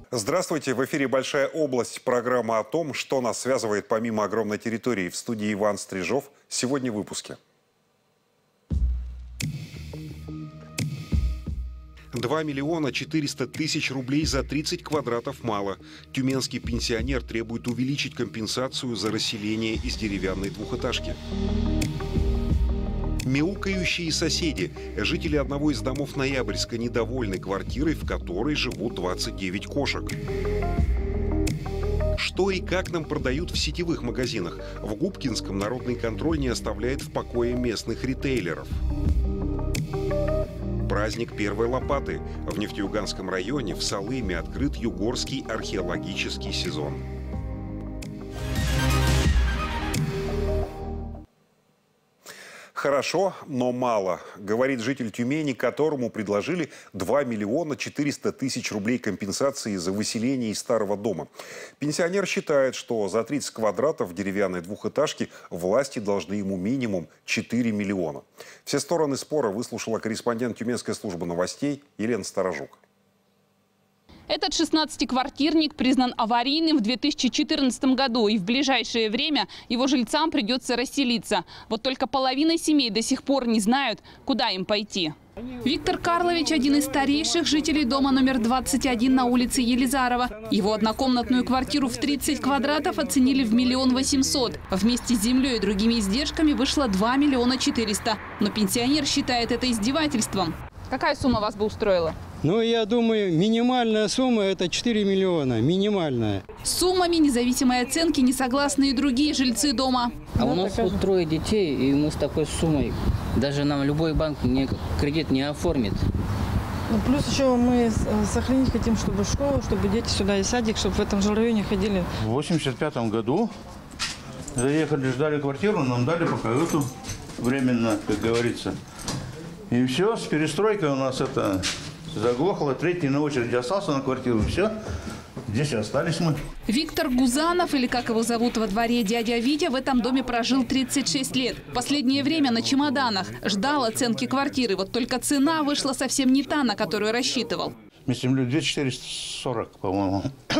Здравствуйте, в эфире «Большая область». Программа о том, что нас связывает помимо огромной территории. В студии Иван Стрижов. Сегодня в выпуске. 2 миллиона 400 тысяч рублей за 30 квадратов мало. Тюменский пенсионер требует увеличить компенсацию за расселение из деревянной двухэтажки. Мяукающие соседи. Жители одного из домов Ноябрьска недовольны квартирой, в которой живут 29 кошек. Что и как нам продают в сетевых магазинах? В Губкинском народный контроль не оставляет в покое местных ритейлеров. Праздник первой лопаты. В Нефтеюганском районе в Салыме открыт югорский археологический сезон. Хорошо, но мало, говорит житель Тюмени, которому предложили 2 миллиона 400 тысяч рублей компенсации за выселение из старого дома. Пенсионер считает, что за 30 квадратов деревянной двухэтажки власти должны ему минимум 4 миллиона. Все стороны спора выслушала корреспондент Тюменской службы новостей Елена Сторожук. Этот 16-квартирник признан аварийным в 2014 году, и в ближайшее время его жильцам придется расселиться. Вот только половина семей до сих пор не знают, куда им пойти. Виктор Карлович – один из старейших жителей дома номер 21 на улице Елизарова. Его однокомнатную квартиру в 30 квадратов оценили в 1 800 000. Вместе с землей и другими издержками вышло 2 400 000. Но пенсионер считает это издевательством. Какая сумма вас бы устроила? Ну, я думаю, минимальная сумма – это 4 миллиона. Минимальная. С суммами независимой оценки не согласны и другие жильцы дома. А у нас вот 3 детей, и мы с такой суммой, даже нам любой банк кредит не оформит. Ну, плюс еще мы сохранить хотим, чтобы школу, чтобы дети сюда и садик, чтобы в этом же районе ходили. В 85-м году заехали, ждали квартиру, нам дали пока эту временно, как говорится. И все, с перестройкой у нас это заглохло. Третий на очереди остался на квартиру. Все, здесь и остались мы. Виктор Гузанов, или как его зовут во дворе дядя Витя, в этом доме прожил 36 лет. Последнее время на чемоданах. Ждал оценки квартиры. Вот только цена вышла совсем не та, на которую рассчитывал. Вместе 2440, по-моему.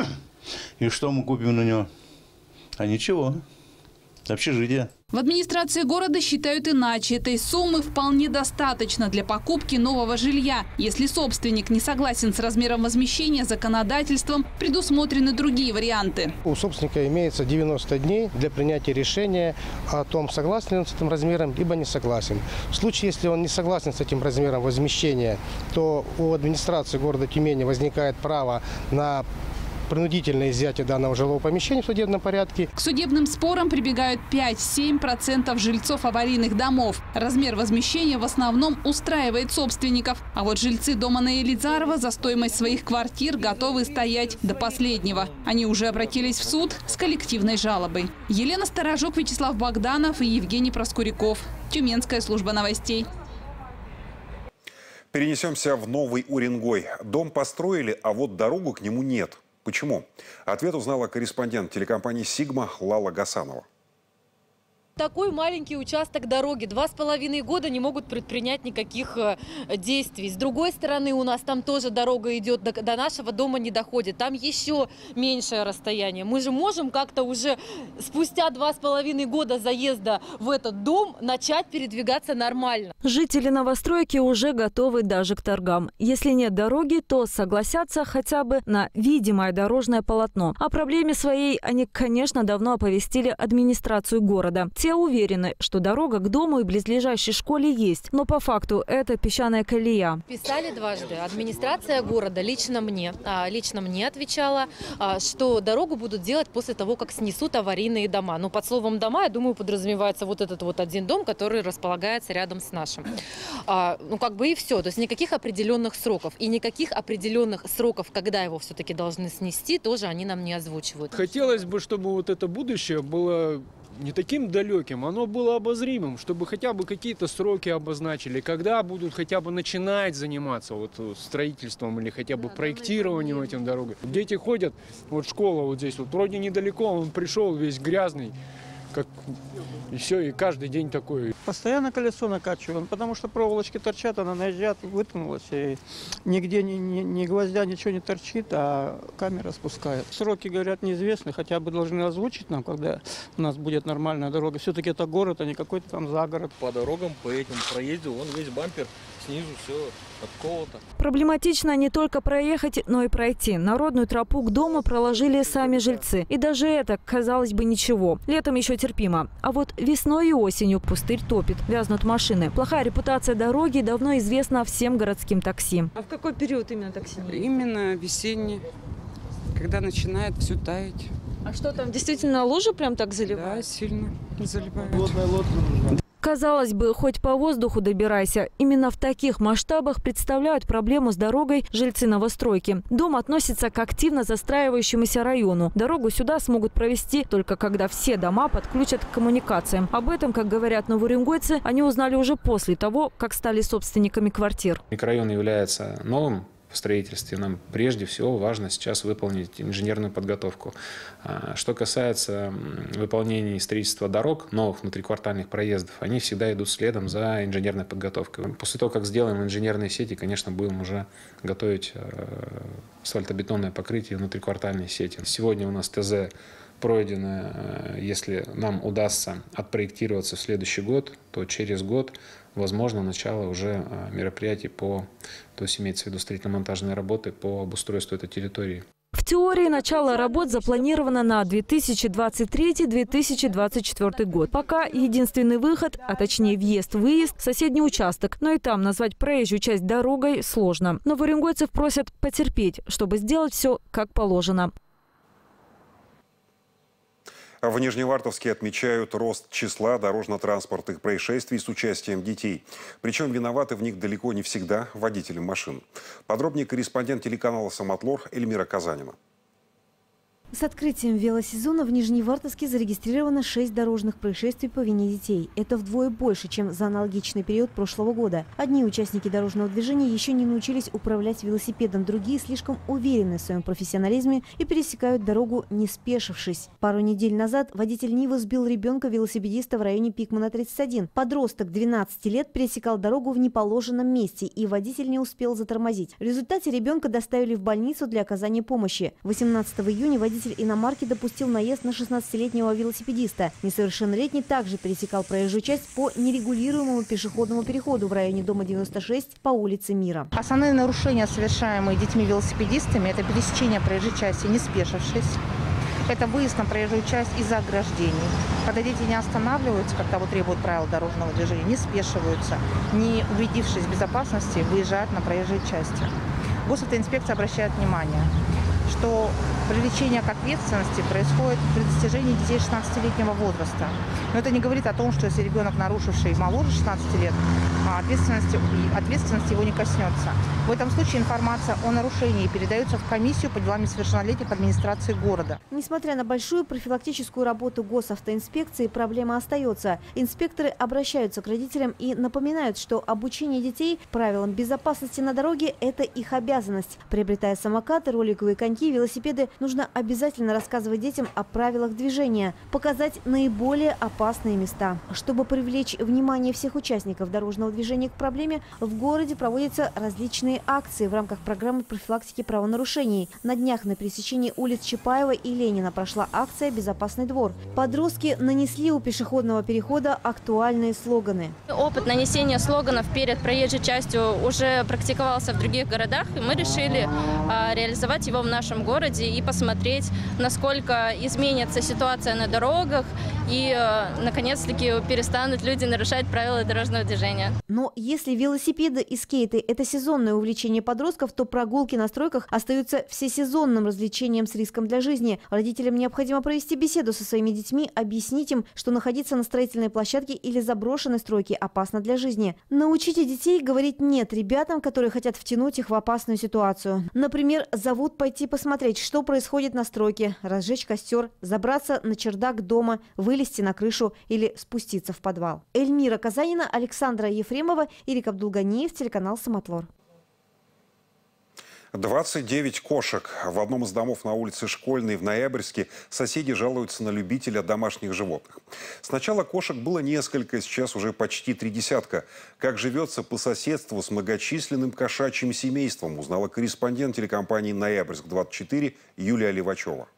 И что мы купим на него? А ничего. Общежитие. В администрации города считают иначе. Этой суммы вполне достаточно для покупки нового жилья. Если собственник не согласен с размером возмещения, законодательством предусмотрены другие варианты. У собственника имеется 90 дней для принятия решения о том, согласен он с этим размером, либо не согласен. В случае, если он не согласен с этим размером возмещения, то у администрации города Тюмени возникает право на принудительное изъятие данного жилого помещения в судебном порядке. К судебным спорам прибегают 5–7% жильцов аварийных домов. Размер возмещения в основном устраивает собственников. А вот жильцы дома на Елизарова за стоимость своих квартир готовы стоять до последнего. Они уже обратились в суд с коллективной жалобой. Елена Сторожук, Вячеслав Богданов и Евгений Проскуряков. Тюменская служба новостей. Перенесемся в Новый Уренгой. Дом построили, а вот дорогу к нему нет. Почему? Ответ узнала корреспондент телекомпании «Сигма» Лала Гасанова. Такой маленький участок дороги. 2,5 года не могут предпринять никаких действий. С другой стороны, у нас там тоже дорога идет, до нашего дома не доходит. Там еще меньшее расстояние. Мы же можем как-то уже спустя 2,5 года заезда в этот дом начать передвигаться нормально. Жители новостройки уже готовы даже к торгам. Если нет дороги, то согласятся хотя бы на видимое дорожное полотно. О проблеме своей они, конечно, давно оповестили администрацию города. Те уверены, что дорога к дому и близлежащей школе есть, но по факту это песчаная колея. Писали дважды. Администрация города лично мне отвечала, что дорогу будут делать после того, как снесут аварийные дома. Но под словом «дома», я думаю, подразумевается вот этот вот один дом, который располагается рядом с нашим. Ну, как бы и все. То есть никаких определенных сроков. И никаких определенных сроков, когда его все-таки должны снести, тоже они нам не озвучивают. Хотелось бы, чтобы вот это будущее было не таким далеким, оно было обозримым, чтобы хотя бы какие-то сроки обозначили, когда будут хотя бы начинать заниматься вот строительством или хотя бы проектированием этим дорог. Дети ходят, вот школа вот здесь, вот вроде недалеко, он пришел весь грязный, как и все, и каждый день такой. Постоянно колесо накачиваем, потому что проволочки торчат, она наезжает, вытянулась, и нигде ни гвоздя, ничего не торчит, а камера спускает. Сроки, говорят, неизвестны, хотя бы должны озвучить нам, когда у нас будет нормальная дорога. Все-таки это город, а не какой-то там загород. По дорогам, по этим проездил, вон весь бампер, снизу все отколото. Проблематично не только проехать, но и пройти. Народную тропу к дому проложили сами жильцы. И даже это, казалось бы, ничего. Летом еще терпимо. А вот весной и осенью пустырь топит, вязнут машины. Плохая репутация дороги давно известна всем городским такси. А в какой период именно такси? Именно весенний, когда начинает все таять. А что там, действительно лужи прям так заливают? Да, сильно заливают. Казалось бы, хоть по воздуху добирайся. Именно в таких масштабах представляют проблему с дорогой жильцы новостройки. Дом относится к активно застраивающемуся району. Дорогу сюда смогут провести только когда все дома подключат к коммуникациям. Об этом, как говорят новоуренгойцы, они узнали уже после того, как стали собственниками квартир. Микрорайон является новым в строительстве. Нам прежде всего важно сейчас выполнить инженерную подготовку. Что касается выполнения и строительства дорог, новых внутриквартальных проездов, они всегда идут следом за инженерной подготовкой. После того, как сделаем инженерные сети, конечно, будем уже готовить асфальтобетонное покрытие внутриквартальной сети. Сегодня у нас ТЗ пройдено. Если нам удастся отпроектироваться в следующий год, то через год возможно начало уже мероприятий то есть имеется в виду строительно-монтажные работы по обустройству этой территории. В теории начало работ запланировано на 2023-2024 год. Пока единственный выход, а точнее въезд-выезд, соседний участок. Но и там назвать проезжую часть дорогой сложно. Новоуренгойцев просят потерпеть, чтобы сделать все как положено. В Нижневартовске отмечают рост числа дорожно-транспортных происшествий с участием детей. Причем виноваты в них далеко не всегда водители машин. Подробнее корреспондент телеканала «Самотлор» Эльмира Казанина. С открытием велосезона в Нижневартовске зарегистрировано 6 дорожных происшествий по вине детей. Это вдвое больше, чем за аналогичный период прошлого года. Одни участники дорожного движения еще не научились управлять велосипедом, другие слишком уверены в своем профессионализме и пересекают дорогу, не спешившись. Пару недель назад водитель Нивы сбил ребенка-велосипедиста в районе Пикмана 31. Подросток 12 лет пересекал дорогу в неположенном месте, и водитель не успел затормозить. В результате ребенка доставили в больницу для оказания помощи. 18 июня водитель иномарки допустил наезд на 16-летнего велосипедиста. Несовершеннолетний также пересекал проезжую часть по нерегулируемому пешеходному переходу в районе дома 96 по улице Мира. Основные нарушения, совершаемые детьми-велосипедистами, это пересечение проезжей части, не спешившись. Это выезд на проезжую часть из-за ограждений. Когда дети не останавливаются, как того требуют правила дорожного движения, не спешиваются, не убедившись в безопасности, выезжают на проезжей части. Госавтоинспекция обращает внимание, что привлечение к ответственности происходит при достижении детей 16-летнего возраста. Но это не говорит о том, что если ребенок, нарушивший моложе 16 лет, ответственности его не коснется. В этом случае информация о нарушении передается в комиссию по делам несовершеннолетних администрации города. Несмотря на большую профилактическую работу госавтоинспекции, проблема остается. Инспекторы обращаются к родителям и напоминают, что обучение детей правилам безопасности на дороге – это их обязанность. Приобретая самокаты, роликовые коньки, велосипеды, нужно обязательно рассказывать детям о правилах движения, показать наиболее опасные места. Чтобы привлечь внимание всех участников дорожного движения к проблеме, в городе проводятся различные акции в рамках программы профилактики правонарушений. На днях на пересечении улиц Чапаева и Ленина прошла акция «Безопасный двор». Подростки нанесли у пешеходного перехода актуальные слоганы. Опыт нанесения слоганов перед проезжей частью уже практиковался в других городах, и мы решили реализовать его в нашем городе и посмотреть, насколько изменится ситуация на дорогах и, наконец-таки, перестанут люди нарушать правила дорожного движения. Но если велосипеды и скейты – это сезонное увлечение подростков, то прогулки на стройках остаются всесезонным развлечением с риском для жизни. Родителям необходимо провести беседу со своими детьми, объяснить им, что находиться на строительной площадке или заброшенной стройке опасно для жизни. Научите детей говорить «нет» ребятам, которые хотят втянуть их в опасную ситуацию. Например, зовут пойти посмотреть, что происходит на стройке, разжечь костер, забраться на чердак дома, вылезти на крышу или спуститься в подвал. Эльмира Казанина, Александра Ефремова, Ирик Абдулганиев, телеканал «Самотлор». 29 кошек. В одном из домов на улице Школьной в Ноябрьске соседи жалуются на любителя домашних животных. Сначала кошек было несколько, сейчас уже почти 30. Как живется по соседству с многочисленным кошачьим семейством, узнала корреспондент телекомпании «Ноябрьск-24» Юлия Левачева.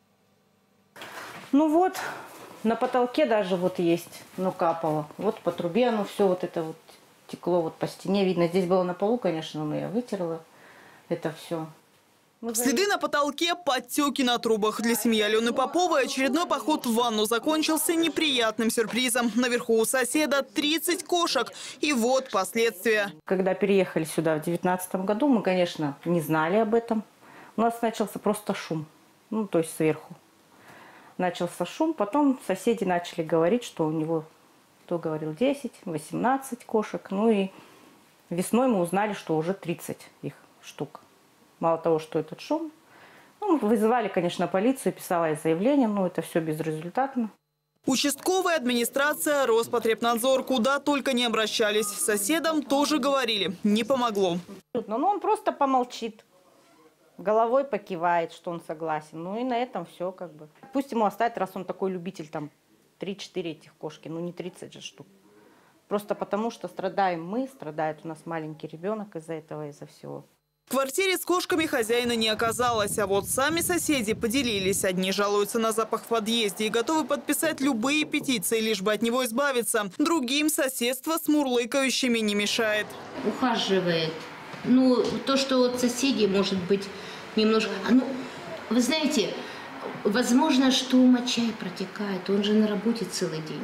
Ну вот, на потолке даже вот есть, ну капало. Вот по трубе оно все вот это вот текло вот по стене. Видно, здесь было на полу, конечно, но я вытерла это все. Следы на потолке, подтеки на трубах. Для семьи Алены Поповой очередной поход в ванну закончился неприятным сюрпризом. Наверху у соседа 30 кошек. И вот последствия. Когда переехали сюда в 2019 году, мы, конечно, не знали об этом. У нас начался просто шум. Ну, то есть сверху. Начался шум. Потом соседи начали говорить, что у него, кто говорил, 10, 18 кошек. Ну и весной мы узнали, что уже 30 их штук. Мало того, что этот шум. Ну, вызывали, конечно, полицию, писала я заявление, но это все безрезультатно. Участковая администрация, Роспотребнадзор, куда только не обращались. Соседям тоже говорили, не помогло. Но он просто помолчит, головой покивает, что он согласен. Ну и на этом все как бы. Пусть ему оставить, раз он такой любитель, там 3-4 этих кошки, ну не 30 же штук. Просто потому, что страдаем мы, страдает у нас маленький ребенок из-за этого, из-за всего. В квартире с кошками хозяина не оказалось, а вот сами соседи поделились. Одни жалуются на запах в подъезде и готовы подписать любые петиции, лишь бы от него избавиться. Другим соседство с мурлыкающими не мешает. Ухаживает. Ну, то, что вот соседи, может быть, немножко... Ну, вы знаете, возможно, что мочай протекает. Он же на работе целый день.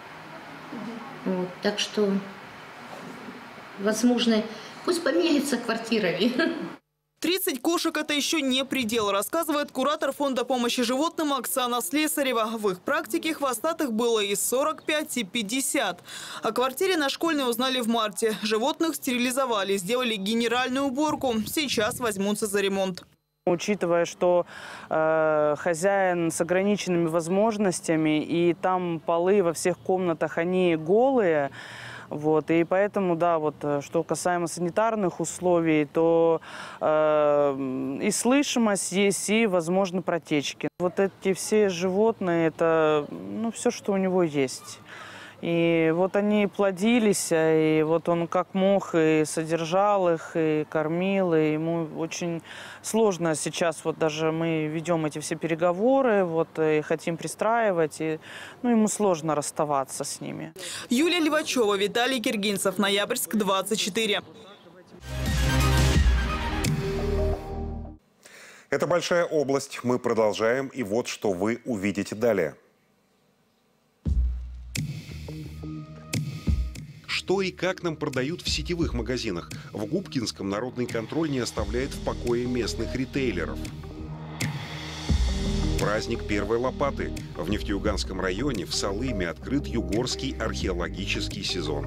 Вот, так что, возможно... Пусть поменяется квартирами. 30 кошек – это еще не предел, рассказывает куратор фонда помощи животным Оксана Слесарева. В их практике хвостатых было и 45, и 50. О квартире на Школьной узнали в марте. Животных стерилизовали, сделали генеральную уборку. Сейчас возьмутся за ремонт. Учитывая, что хозяин с ограниченными возможностями, и там полы во всех комнатах, они голые, вот, и поэтому, да, вот, что касаемо санитарных условий, то и слышимость есть, и, возможно, протечки. Вот эти все животные, это, ну, все, что у него есть. И вот они плодились, и вот он как мог и содержал их, и кормил, и ему очень сложно сейчас, вот даже мы ведем эти все переговоры, вот, и хотим пристраивать, и, ну, ему сложно расставаться с ними. Юлия Левачева, Виталий Киргинцев, Ноябрьск-24. Это большая область. Мы продолжаем, и вот что вы увидите далее. Что и как нам продают в сетевых магазинах. В Губкинском народный контроль не оставляет в покое местных ритейлеров. Праздник первой лопаты. В Нефтеюганском районе в Салыме открыт югорский археологический сезон.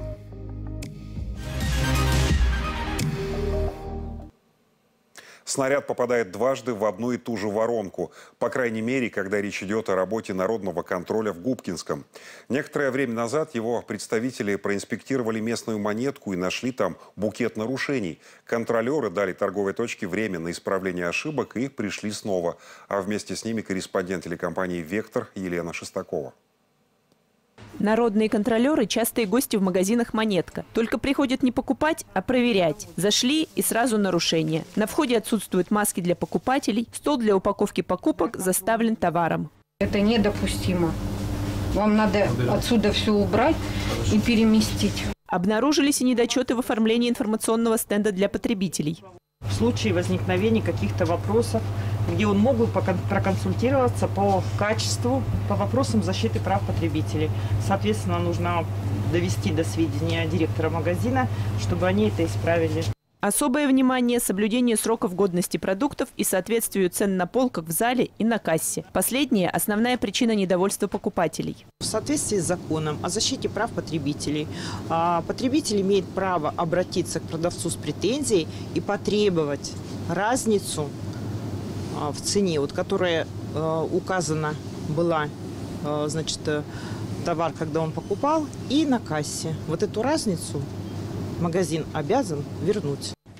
Снаряд попадает дважды в одну и ту же воронку. По крайней мере, когда речь идет о работе народного контроля в Губкинском. Некоторое время назад его представители проинспектировали местную монетку и нашли там букет нарушений. Контролеры дали торговой точке время на исправление ошибок и пришли снова. А вместе с ними корреспондент телекомпании «Вектор» Елена Шестакова. Народные контролеры – частые гости в магазинах «Монетка». Только приходят не покупать, а проверять. Зашли и сразу нарушение. На входе отсутствуют маски для покупателей, стол для упаковки покупок заставлен товаром. Это недопустимо. Вам надо отсюда все убрать и переместить. Обнаружились и недочеты в оформлении информационного стенда для потребителей. В случае возникновения каких-то вопросов, где он мог бы проконсультироваться по качеству, по вопросам защиты прав потребителей. Соответственно, нужно довести до сведения директора магазина, чтобы они это исправили. Особое внимание – соблюдение сроков годности продуктов и соответствию цен на полках в зале и на кассе. Последнее – основная причина недовольства покупателей. В соответствии с законом о защите прав потребителей, потребитель имеет право обратиться к продавцу с претензией и потребовать разницу в цене, вот, которая указана была, значит, товар, когда он покупал, и на кассе. Вот эту разницу магазин обязан вернуть.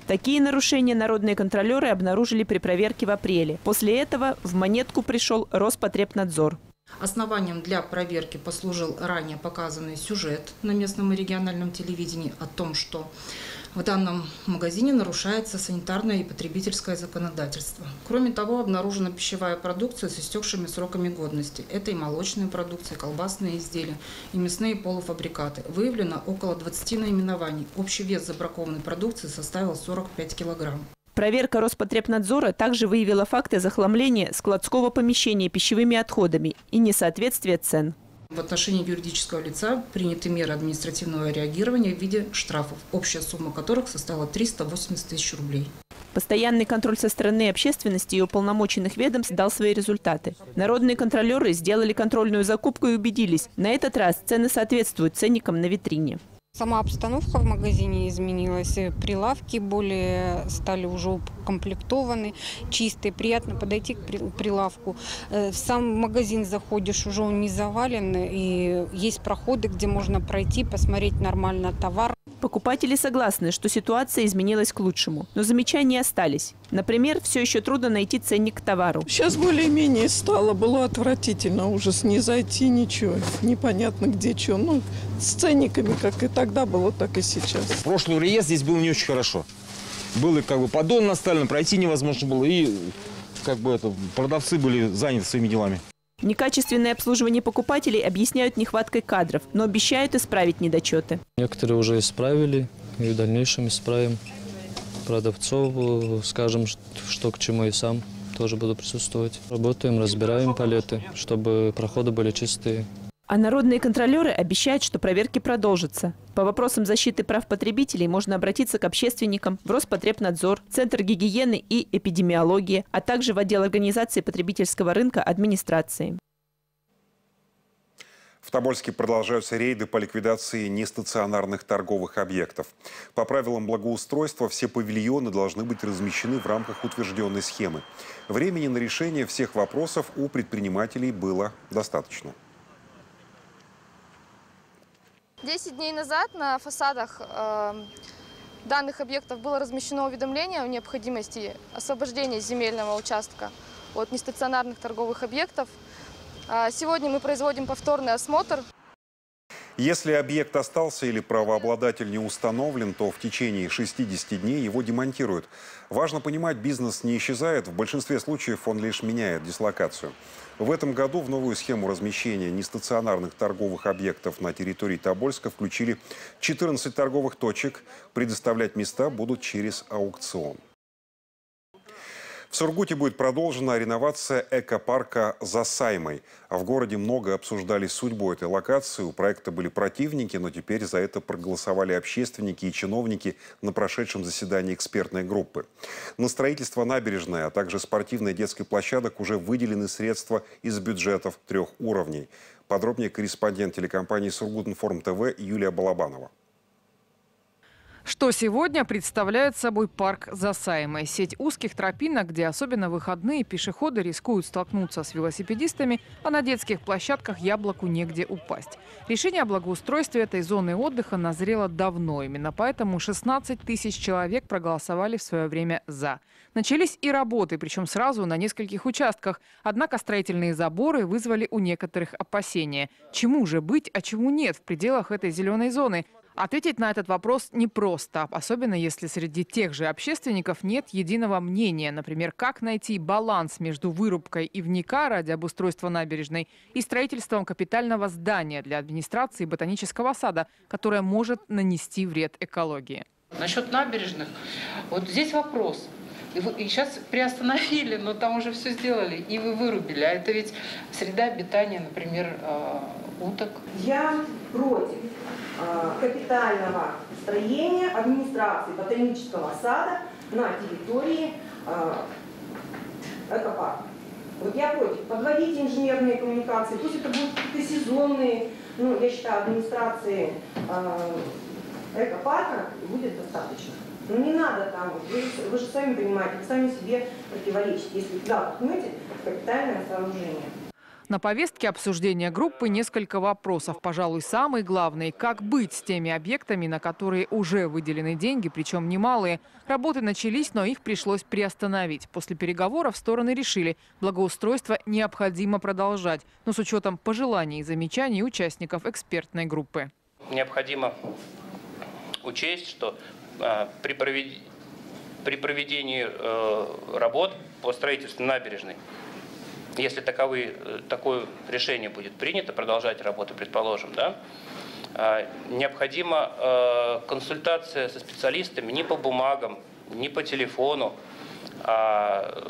Такие нарушения народные контролеры обнаружили при проверке в апреле. После этого в Монетку пришел Роспотребнадзор. Основанием для проверки послужил ранее показанный сюжет на местном и региональном телевидении о том, что в данном магазине нарушается санитарное и потребительское законодательство. Кроме того, обнаружена пищевая продукция с истекшими сроками годности. Это и молочная продукция, колбасные изделия, и мясные полуфабрикаты. Выявлено около 20 наименований. Общий вес забракованной продукции составил 45 килограмм. Проверка Роспотребнадзора также выявила факты захламления складского помещения пищевыми отходами и несоответствия цен. В отношении юридического лица приняты меры административного реагирования в виде штрафов, общая сумма которых составила 380 тысяч рублей. Постоянный контроль со стороны общественности и уполномоченных ведомств дал свои результаты. Народные контролеры сделали контрольную закупку и убедились, на этот раз цены соответствуют ценникам на витрине. Сама обстановка в магазине изменилась. Прилавки более стали уже укомплектованы, чистые. Приятно подойти к прилавку. В сам магазин заходишь, уже он не завален. И есть проходы, где можно пройти, посмотреть нормально товар. Покупатели согласны, что ситуация изменилась к лучшему. Но замечания остались. Например, все еще трудно найти ценник к товару. Сейчас более-менее стало. Было отвратительно. Ужас. Не зайти, ничего. Непонятно где что. Ну, с ценниками, как и тогда было, так и сейчас. Прошлый реестр здесь был не очень хорошо. Было как бы поддон наставлен, пройти невозможно было. И как бы продавцы были заняты своими делами. Некачественное обслуживание покупателей объясняют нехваткой кадров, но обещают исправить недочеты. Некоторые уже исправили и в дальнейшем исправим. Продавцов скажем, что к чему, и сам тоже буду присутствовать. Работаем, разбираем палеты, чтобы проходы были чистые. А народные контролеры обещают, что проверки продолжатся. По вопросам защиты прав потребителей можно обратиться к общественникам, в Роспотребнадзор, Центр гигиены и эпидемиологии, а также в отдел организации потребительского рынка администрации. В Тобольске продолжаются рейды по ликвидации нестационарных торговых объектов. По правилам благоустройства все павильоны должны быть размещены в рамках утвержденной схемы. Времени на решение всех вопросов у предпринимателей было достаточно. 10 дней назад на фасадах данных объектов было размещено уведомление о необходимости освобождения земельного участка от нестационарных торговых объектов. Сегодня мы производим повторный осмотр. Если объект остался или правообладатель не установлен, то в течение 60 дней его демонтируют. Важно понимать, бизнес не исчезает. В большинстве случаев он лишь меняет дислокацию. В этом году в новую схему размещения нестационарных торговых объектов на территории Тобольска включили 14 торговых точек. Предоставлять места будут через аукцион. В Сургуте будет продолжена реновация экопарка «За Саймой». А в городе много обсуждали судьбу этой локации. У проекта были противники, но теперь за это проголосовали общественники и чиновники на прошедшем заседании экспертной группы. На строительство набережной, а также спортивной и детской площадок уже выделены средства из бюджетов 3 уровней. Подробнее корреспондент телекомпании «Сургутинформ ТВ» Юлия Балабанова. Что сегодня представляет собой парк «За Саймой»? Сеть узких тропинок, где особенно в выходные пешеходы рискуют столкнуться с велосипедистами, а на детских площадках яблоку негде упасть. Решение о благоустройстве этой зоны отдыха назрело давно. Именно поэтому 16 тысяч человек проголосовали в свое время «за». Начались и работы, причем сразу на нескольких участках. Однако строительные заборы вызвали у некоторых опасения. Чему же быть, а чему нет в пределах этой зеленой зоны? Ответить на этот вопрос непросто, особенно если среди тех же общественников нет единого мнения. Например, как найти баланс между вырубкой ивника ради обустройства набережной и строительством капитального здания для администрации ботанического сада, которое может нанести вред экологии. Насчет набережных, вот здесь вопрос. И сейчас приостановили, но там уже все сделали, и вы вырубили. А это ведь среда обитания, например, уток. Я против капитального строения администрации ботанического сада на территории экопарка. Вот я против. Подводить инженерные коммуникации, пусть это будут какие-то сезонные, я считаю, администрации экопарка будет достаточно. Но не надо там, вы же сами понимаете, вы сами себе противоречите, если туда пихнете капитальное сооружение. На повестке обсуждения группы несколько вопросов. Пожалуй, самый главный – как быть с теми объектами, на которые уже выделены деньги, причем немалые. Работы начались, но их пришлось приостановить. После переговоров стороны решили – благоустройство необходимо продолжать, но с учетом пожеланий и замечаний участников экспертной группы. Необходимо учесть, что при проведении работ по строительству набережной, если такое решение будет принято, продолжать работу, предположим, да, необходима консультация со специалистами не по бумагам, не по телефону, а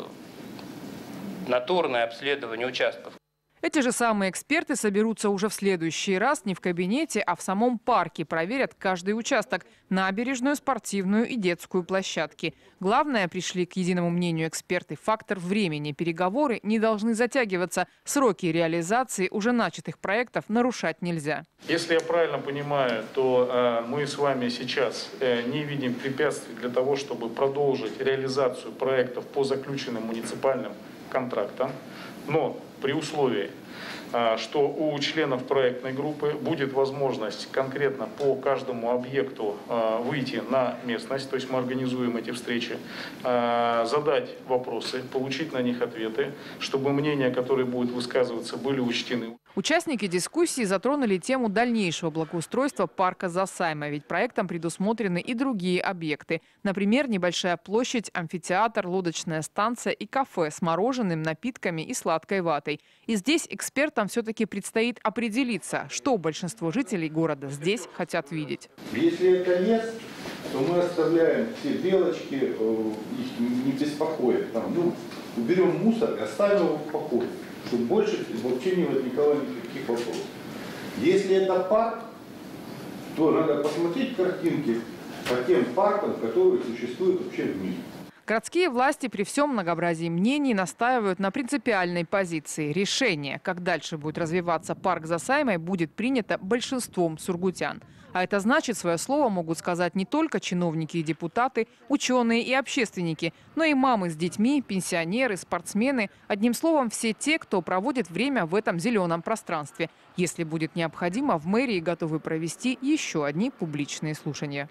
натурное обследование участков. Эти же самые эксперты соберутся уже в следующий раз не в кабинете, а в самом парке. Проверят каждый участок – набережную, спортивную и детскую площадки. Главное, пришли к единому мнению эксперты, фактор времени. Переговоры не должны затягиваться. Сроки реализации уже начатых проектов нарушать нельзя. Если я правильно понимаю, то мы с вами сейчас не видим препятствий для того, чтобы продолжить реализацию проектов по заключенным муниципальным контрактам. Но при условии, что у членов проектной группы будет возможность конкретно по каждому объекту выйти на местность, то есть мы организуем эти встречи, задать вопросы, получить на них ответы, чтобы мнения, которые будут высказываться, были учтены. Участники дискуссии затронули тему дальнейшего благоустройства парка Засайма, ведь проектом предусмотрены и другие объекты. Например, небольшая площадь, амфитеатр, лодочная станция и кафе с мороженым, напитками и сладкой ватой. И здесь экспертам все-таки предстоит определиться, что большинство жителей города здесь хотят видеть. Если это лес, то мы оставляем все белочки, их не беспокоит. Уберем мусор и оставим его в покое, чтобы больше вообще не возникало никаких вопросов. Если это парк, то надо посмотреть картинки по тем паркам, которые существуют вообще в мире. Городские власти при всем многообразии мнений настаивают на принципиальной позиции. Решение, как дальше будет развиваться парк Засаймой, будет принято большинством сургутян. А это значит, свое слово могут сказать не только чиновники и депутаты, ученые и общественники, но и мамы с детьми, пенсионеры, спортсмены. Одним словом, все те, кто проводит время в этом зеленом пространстве. Если будет необходимо, в мэрии готовы провести еще одни публичные слушания.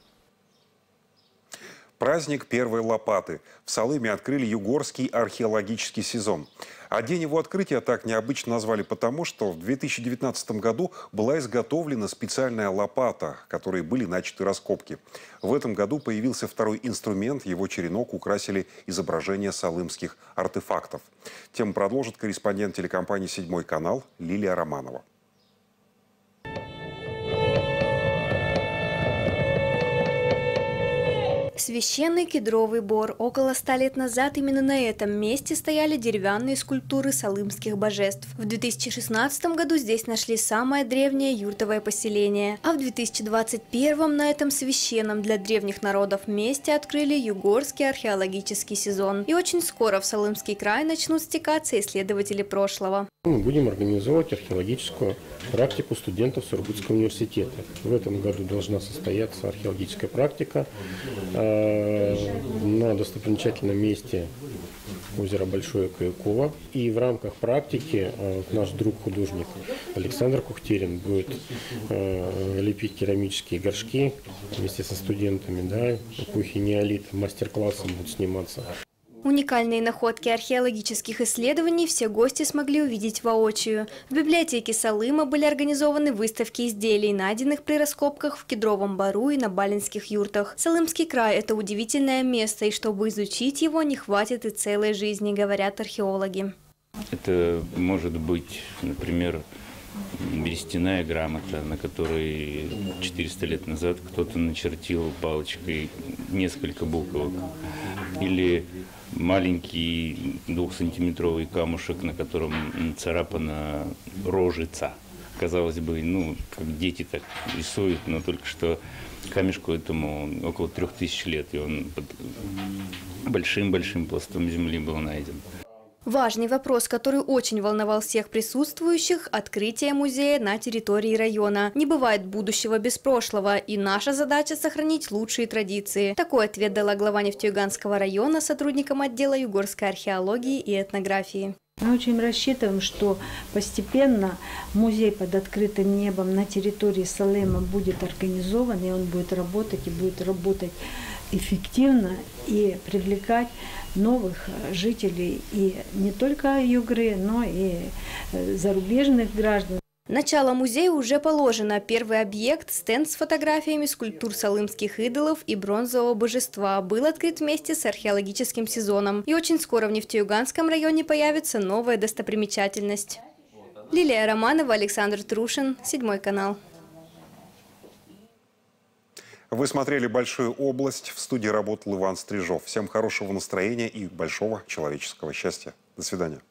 Праздник первой лопаты. В Салыме открыли югорский археологический сезон. А день его открытия так необычно назвали потому, что в 2019 году была изготовлена специальная лопата, которой были начаты раскопки. В этом году появился второй инструмент, его черенок украсили изображения салымских артефактов. Тему продолжит корреспондент телекомпании «Седьмой канал» Лилия Романова. Священный кедровый бор. Около 100 лет назад именно на этом месте стояли деревянные скульптуры салымских божеств. В 2016 году здесь нашли самое древнее юртовое поселение. А в 2021 на этом священном для древних народов месте открыли югорский археологический сезон. И очень скоро в Салымский край начнут стекаться исследователи прошлого. Мы будем организовывать археологическую практику студентов Сургутского университета. В этом году должна состояться археологическая практика на достопримечательном месте озера Большое Каюково. И в рамках практики наш друг-художник Александр Кухтерин будет лепить керамические горшки вместе со студентами, эпохи неолита. Мастер-классом будут сниматься. Уникальные находки археологических исследований все гости смогли увидеть воочию. В библиотеке Салыма были организованы выставки изделий, найденных при раскопках в Кедровом бору и на Балинских юртах. Салымский край – это удивительное место, и чтобы изучить его, не хватит и целой жизни, говорят археологи. Это может быть, например, берестяная грамота, на которой 400 лет назад кто-то начертил палочкой несколько буквок. Или маленький 2-сантиметровый камушек, на котором нацарапана рожица. Казалось бы, как дети так рисуют, но только что камешку этому около 3000 лет, и он под большим-большим пластом земли был найден. Важный вопрос, который очень волновал всех присутствующих – открытие музея на территории района. Не бывает будущего без прошлого, и наша задача – сохранить лучшие традиции. Такой ответ дала глава Нефтеюганского района сотрудникам отдела югорской археологии и этнографии. Мы очень рассчитываем, что постепенно музей под открытым небом на территории Салема будет организован, и он будет работать эффективно и привлекать новых жителей и не только Югры, но и зарубежных граждан. Начало музея уже положено. Первый объект – стенд с фотографиями скульптур салымских идолов и бронзового божества – был открыт вместе с археологическим сезоном. И очень скоро в Нефтеюганском районе появится новая достопримечательность. Лилия Романова, Александр Трушин, 7 канал. Вы смотрели «Большую область». В студии работал Иван Стрижов. Всем хорошего настроения и большого человеческого счастья. До свидания.